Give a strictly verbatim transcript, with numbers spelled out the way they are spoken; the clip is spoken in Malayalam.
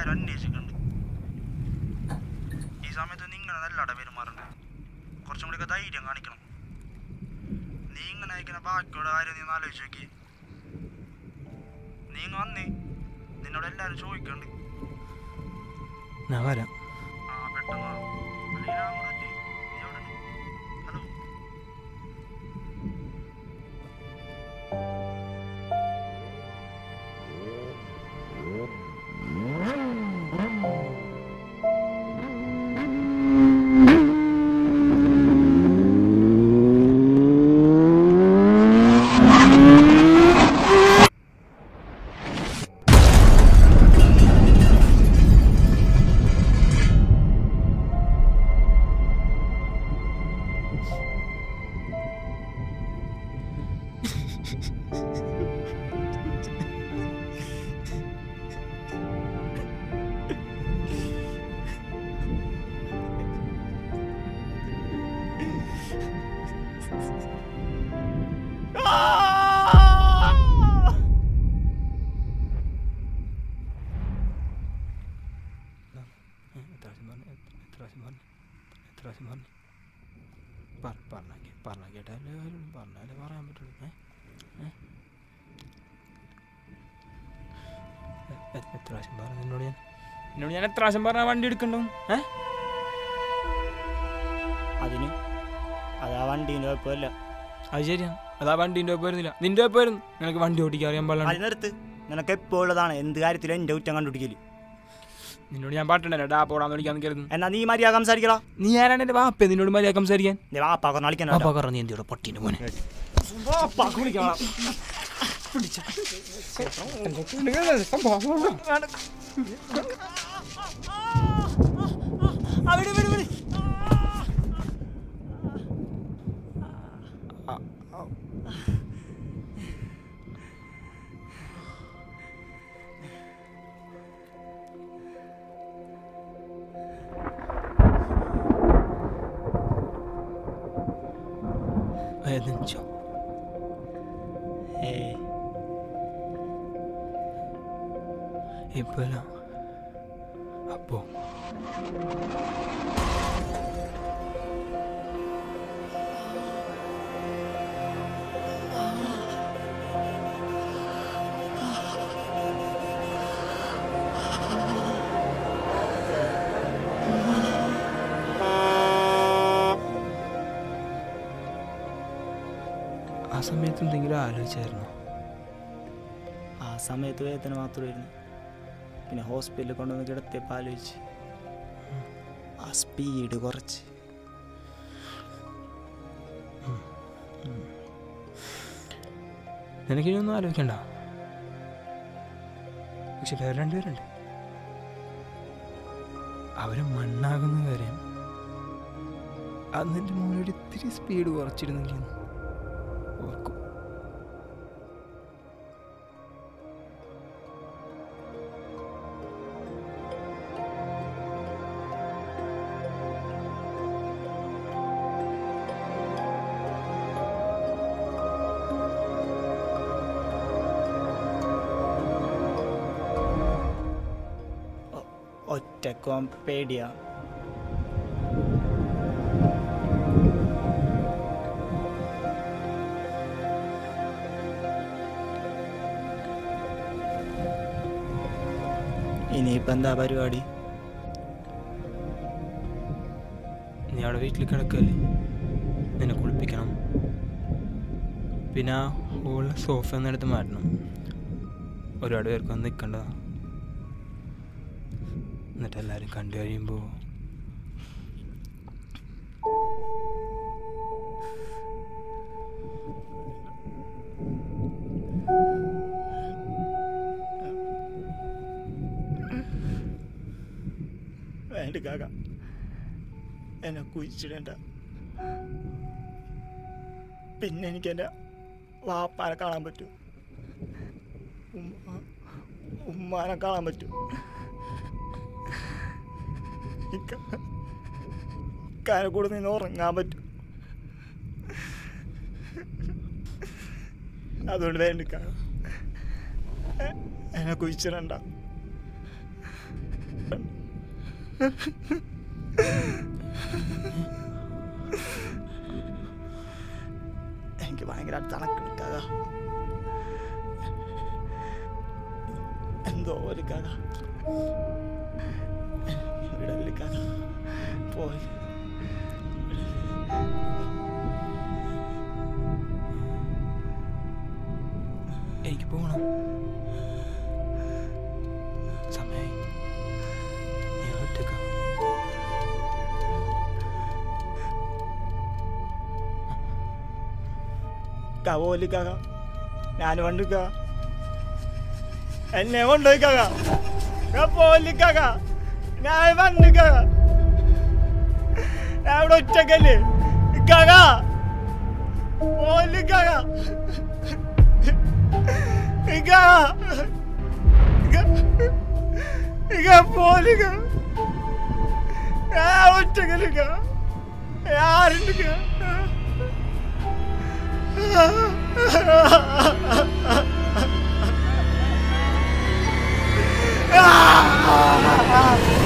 എല്ലാവരും അന്വേഷിക്കുന്നുണ്ട്. ഈ സമയത്ത് നിങ്ങൾ നല്ലട പെരുമാറണം. കുറച്ചും കൂടിയൊക്കെ ധൈര്യം കാണിക്കണം. നീ ഇങ്ങനെ അയക്കുന്ന ബാക്കിയുള്ള കാര്യം നീ ഒന്ന് ആലോചിച്ച് നോക്കി. നീ ഇങ്ങ് വന്നേ, നിന്നോട് എല്ലാവരും ചോദിക്കണ്ട്. ഞാൻ വരാം. ആ പെട്ടെന്ന് അല്ലെങ്കിൽ അങ്ങോട്ട് പറ്റി. നീ എവിടെ ഉണ്ട്? ഹലോ. പറഞ്ഞ കേട്ടാലേ പറഞ്ഞാലേ പറയാൻ പറ്റുള്ളൂ. എത്ര പ്രാവശ്യം പറഞ്ഞു നിന്നോട് ഞാൻ നിന്നോട് ഞാൻ എത്ര പ്രാവശ്യം പറഞ്ഞാൽ വണ്ടി എടുക്കണ്ടോ? ഏ അതിന് അതാ വണ്ടീൻ്റെ കുഴപ്പമില്ല. അത് ശരിയാണ്, അതാ വണ്ടീൻ്റെ കുഴപ്പം വരുന്നില്ല, നിന്റെ കുഴപ്പം വരുന്നു. നിനക്ക് വണ്ടി ഓടിക്കാൻ അറിയാൻ പാടില്ല. അതിനടുത്ത് നിനക്ക് എപ്പോൾ ഉള്ളതാണ് എന്ത് കാര്യത്തിലും എൻ്റെ കുറ്റം കണ്ടുപിടിക്കല്. നിന്നോട് ഞാൻ പാട്ടുണ്ടല്ലോ ഡാ പോടാന്ന് വിളിക്കാന്ന് കരുതുന്നു. എന്നാ നീ മര്യാദ സംസാരിക്കടാ. നീ ആരാണ് എൻ്റെ വാപ്പ നിന്നോട് മര്യാദ സംസാരിക്കാൻ? വാപ്പാക്കൊന്ന് കളിക്കാൻ നീ എന്തിയോടെ പട്ടീൻ്റെ മോനെ വേദനിച്ചോ? ഇപ്പല്ല അപ്പോ ആ സമയത്ത് എന്തെങ്കിലും ആലോചിച്ചായിരുന്നോ? ആ സമയത്ത് വേദന മാത്രമായിരുന്നു. പിന്നെ ഹോസ്പിറ്റലിൽ കൊണ്ടുവന്ന് കിടത്തിയപ്പോൾ ആലോചിച്ച് ആ സ്പീഡ് കുറച്ച്. നിനക്കിനൊന്നും ആലോചിക്കണ്ട. പക്ഷെ വേറെ രണ്ടുപേരുണ്ട്, അവരെ മണ്ണാകുന്ന വരെ അന്ന് എൻ്റെ മോനൊരു ഇത്തിരി സ്പീഡ് കുറച്ചിരുന്നെങ്കിൽ ഓർക്കും. ഒറ്റക്കും പേടിയാ. ഇനിയിപ്പോൾ എന്താ പരിപാടി? നീ അവിടെ വീട്ടിൽ കിടക്കല്ലേ, നിന്നെ കുളിപ്പിക്കണം. പിന്നെ ആ ഹോളിലെ സോഫ ഒന്നെടുത്ത് മാറ്റണം. ഒരുപാട് പേർക്ക് വന്ന് നിൽക്കേണ്ടതാണ്. എന്നിട്ട് എല്ലാവരും കണ്ടു കഴിയുമ്പോൾ വേണ്ട കാക്ക, എന്നെ കുഴിച്ചിടണ്ട. പിന്നെ എനിക്ക് എൻ്റെ വാപ്പാനെ കാണാൻ പറ്റും, ഉമ്മ ഉമ്മാനെ കാണാൻ പറ്റും. കാരെ കൂടെ നിന്ന് ഉറങ്ങാൻ പറ്റും. അതുകൊണ്ട് വേണ്ട എന്നെ കുഴിച്ചിടണ്ട. എനിക്ക് ഭയങ്കരമായിട്ട് തണുക്കെടുക്കാക എന്തോ ഒരുക്കാക വിടലിക്കാക പോയി എനിക്ക് പോകണം സമയായി ഞാൻ ഒറ്റക്ക പോലിക്കാക ഞാൻ വണ്ടിക്ക എന്നെ കൊണ്ടുപോയിക്കാക പോലിക്കാക ഞാൻ വണ്ടിക്കാക ഞാൻ ഇവിടെ ഒറ്റക്കല്ലേ ഇക്കാക പോലിക്കാക ഇക്കാക ഇക്ക പോലിക്ക ഞാൻ ഒറ്റക്കല്ലിക്ക ആരുണ്ടിക്ക Ah!